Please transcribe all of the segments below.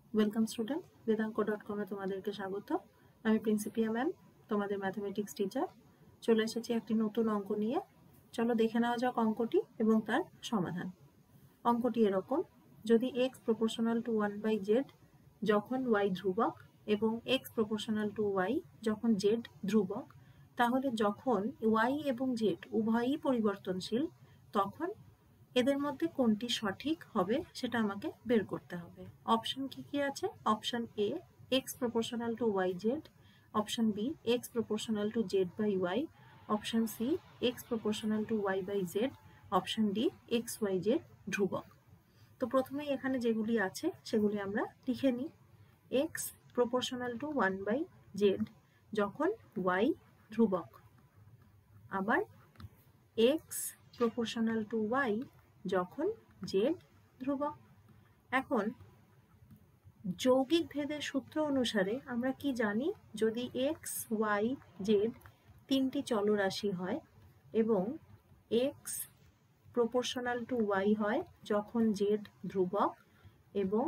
Welcome student, বেদাঙ্ক.com এ তোমাদেরকে স্বাগত। আমি প্রিন্সিপিয়া ম্যাম, তোমাদের ম্যাথমেটিক্স টিচার। চলে এসেছি একটি নতুন অঙ্ক নিয়ে। চলো দেখে নেওয়া যাক অঙ্কটি এবং তার সমাধান। অঙ্কটি এরকম: যদি x প্রপোর্শনাল টু 1/z যখন y ধ্রুবক এবং x প্রপোর্শনাল টু y যখন z ধ্রুবক, তাহলে যখন y এবং z উভয়ই পরিবর্তনশীল তখন এদের মধ্যে কোনটি সঠিক হবে সেটা আমাকে বের করতে হবে। অপশন কি কি আছে? Option A x proportional to yz, option B x proportional to z/y, option C x proportional to y/z, option D xyz ধ্রুবক। তো প্রথমেই এখানে যেগুলি আছে সেগুলি আমরা লিখে নিই। x প্রপোর্শনাল টু 1/z যখন y ধ্রুবক, আবার x প্রপোর্শনাল টু y যখন z ধ্রুবক। এখন যৌগিক ভেদের সূত্র অনুসারে আমরা কি জানি? যদি x, y, z তিনটি চলরাশি হয় এবং x প্রপোর্শনাল টু y হয় যখন z ধ্রুবক এবং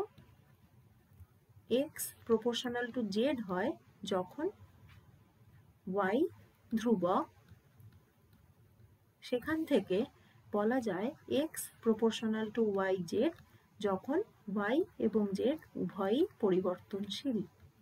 x প্রপোর্শনাল টু z হয় যখন y ধ্রুবক, সেখান থেকে বলা যায় x প্রপোর্শনাল টু yz যখন y এবং z উভয়ই পরিবর্তনশীল।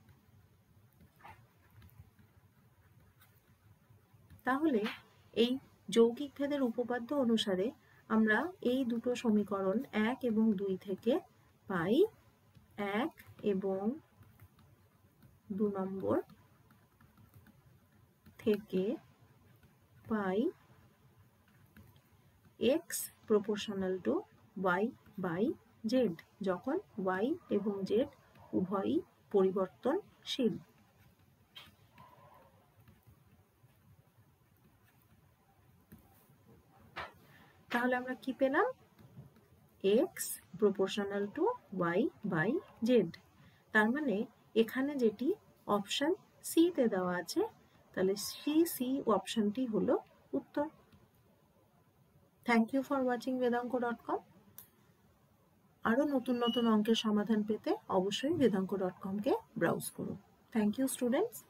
তাহলে এই যৌগিক ভেদের উপপাদ্য অনুসারে আমরা এই দুটো সমীকরণ 1 এবং 2 থেকে পাই 1 এবং 2 নম্বর থেকে পাই x প্রপোর্শনাল টু y/z যখন y এবং z উভয়ই পরিবর্তনশীল। তাহলে আমরা কি পেলাম? x proportional to y/z। তার মানে এখানে যেটি অপশন সি তে দেওয়া আছে, তাহলে সি অপশনটি হলো উত্তর। থ্যাংক ইউ ফর ওয়াচিং বেদাঙ্ক.com। আরো নতুন নতুন অঙ্কের সমাধান পেতে অবশ্যই বেদাঙ্ক.com কে ব্রাউজ করুন। Thank you students.